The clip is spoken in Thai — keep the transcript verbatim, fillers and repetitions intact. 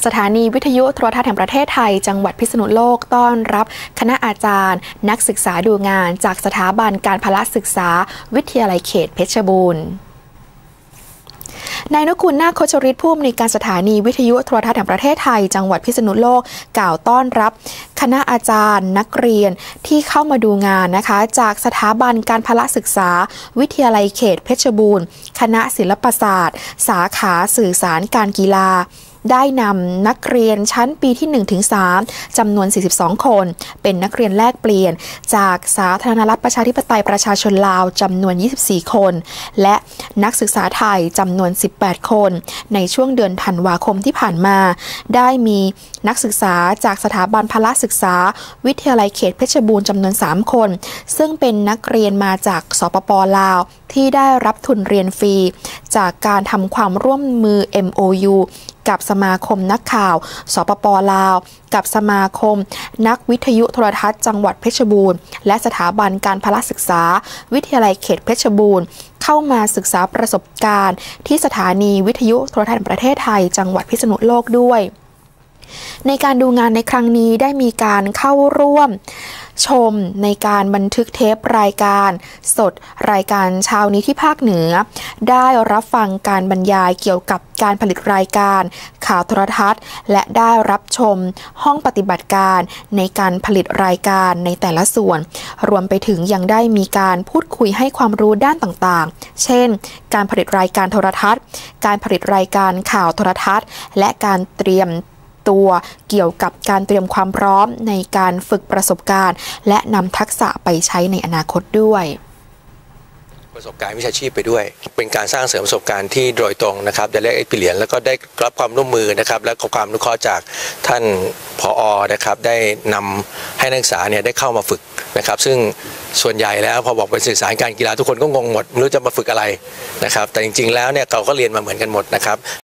สถานีวิทยุโทรทัศน์แห่งประเทศไทยจังหวัดพิษณุโลกต้อนรับคณะอาจารย์นักศึกษาดูงานจากสถาบันการพละศึกษาวิทยาลัยเขตเพชรบูรณ์นายนุกูลนาคโคชริตผู้อำนวยการสถานีวิทยุโทรทัศน์แห่งประเทศไทยจังหวัดพิษณุโลกกล่าวต้อนรับคณะอาจารย์นักเรียนที่เข้ามาดูงานนะคะจากสถาบันการพละศึกษาวิทยาลัยเขตเพชรบูรณ์คณะศิลปศาสตร์สาขาสื่อสารการกีฬาได้นำนักเรียนชั้นปีที่ หนึ่งถึงสาม จำนวน สี่สิบสอง คนเป็นนักเรียนแลกเปลี่ยนจากสาธารณรัฐประชาธิปไตยประชาชนลาวจำนวน ยี่สิบสี่ คนและนักศึกษาไทยจำนวน สิบแปด คนในช่วงเดือนธันวาคมที่ผ่านมาได้มีนักศึกษาจากสถาบันพละศึกษาวิทยาลัยเขตเพชรบูรณ์จำนวน สาม คนซึ่งเป็นนักเรียนมาจากสปป.ลาวที่ได้รับทุนเรียนฟรีจากการทำความร่วมมือ เอ็ม โอ ยู กับสมาคมนักข่าวสปป.ลาวกับสมาคมนักวิทยุโทรทัศน์จังหวัดเพชรบูรณ์และสถาบันการพละศึกษาวิทยาลัยเขตเพชรบูรณ์เข้ามาศึกษาประสบการณ์ที่สถานีวิทยุโทรทัศน์แห่งประเทศไทยจังหวัดพิษณุโลกด้วยในการดูงานในครั้งนี้ได้มีการเข้าร่วมชมในการบันทึกเทปรายการสดรายการเช้านี้ที่ภาคเหนือได้รับฟังการบรรยายเกี่ยวกับการผลิตรายการข่าวโทรทัศน์และได้รับชมห้องปฏิบัติการในการผลิตรายการในแต่ละส่วนรวมไปถึงยังได้มีการพูดคุยให้ความรู้ด้านต่างๆเช่นการผลิตรายการโทรทัศน์การผลิตรายการข่าวโทรทัศน์และการเตรียมตัวเกี่ยวกับการเตรียมความพร้อมในการฝึกประสบการณ์และนำทักษะไปใช้ในอนาคตด้วยประสบการณ์วิชาชีพไปด้วยเป็นการสร้างเสริมประสบการณ์ที่โดยตรงนะครับได้เรียกเอ็กซ์เพรียนแล้วก็ได้รับความร่วมมือนะครับและขอความอนุเคราะห์จากท่านผอ.นะครับได้นำให้นักศึกษาเนี่ยได้เข้ามาฝึกนะครับซึ่งส่วนใหญ่แล้วพอบอกเป็นสื่อสารการกีฬาทุกคนก็งงหมดไม่รู้จะมาฝึกอะไรนะครับแต่จริงๆแล้วเนี่ยเราก็เรียนมาเหมือนกันหมดนะครับ